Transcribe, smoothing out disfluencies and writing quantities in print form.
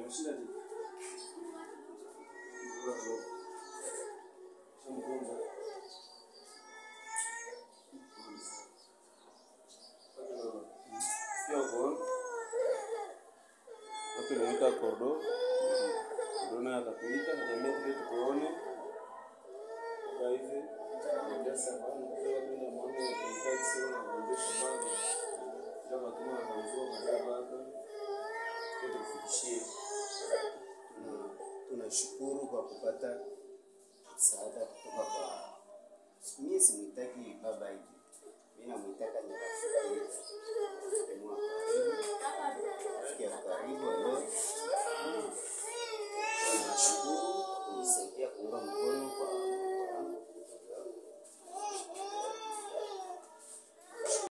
unashinda je? Tunaita kordo. Korona akapita akaambia tuone. Guys, sasa bwana tunataka mambo ya sio na kuendesha baba. Ndio tuna kanzo baba. Tukufikishie. Tunashukuru kwa kupata msaada kutoka kwa